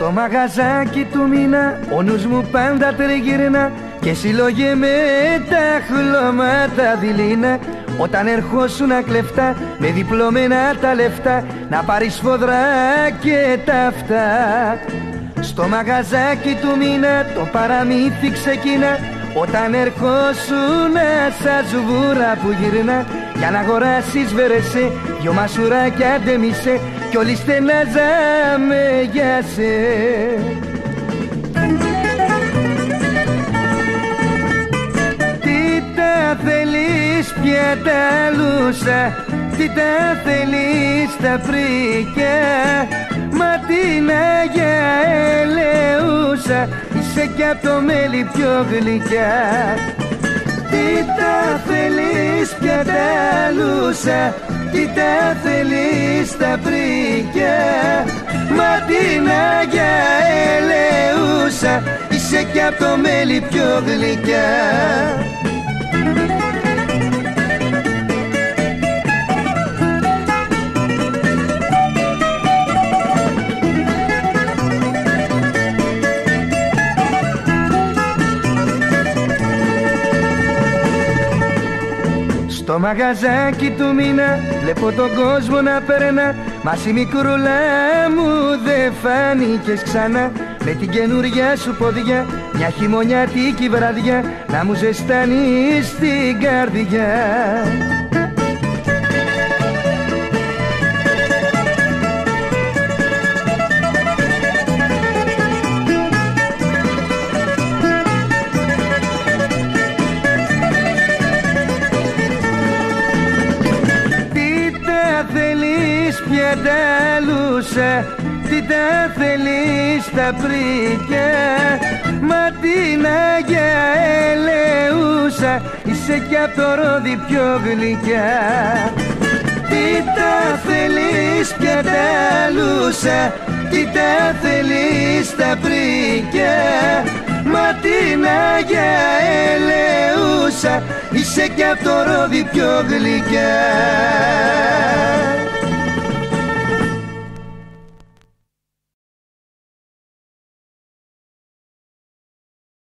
Στο μαγαζάκι του μήνα ο νους μου πάντα τριγυρνά και συλλογέ με τα χλώματα δειλίνα. Όταν ερχόσουνα κλεφτά με διπλωμένα τα λεφτά να πάρεις φοδρά και ταυτά. Στο μαγαζάκι του μήνα το παραμύθι ξεκίνα όταν ερχόσουνα σαν σβούρα που γυρνά για να αγοράσεις βερεσέ, δυο μασουράκια ντεμισέ κι όλοι στενάζαμε για σε. Τι τα θέλεις πια τα λούσα, τι τα θέλεις τα φρίκια, μα την Αγία Ελεούσα είσαι κι απ' το μέλι πιο γλυκιά. Τι τα θέλεις πια τα λούσα, τι τα θέλεις τα φρίκια, μα την Αγία Ελεούσα είσαι κι απ' το μέλι πιο γλυκιά. Στο μαγαζάκι του μήνα βλέπω τον κόσμο να περνά, μας η μικρούλα μου δεν φάνηκες ξανά. Με την καινούρια σου ποδιά μια χειμωνιάτικη βραδιά να μου ζεστάνεις την καρδιά. Πια τα λούσα, τι τα θέλεις τα πρίκια, μα την Αγία Ελεούσα είσαι κι απ' το ρόδι πιο γλυκιά. Τι τα θέλεις πια τα λούσα, τι τα θέλεις τα πρίκια, μα την Αγία Ελεούσα είσαι κι απ' το ρόδι πιο γλυκιά.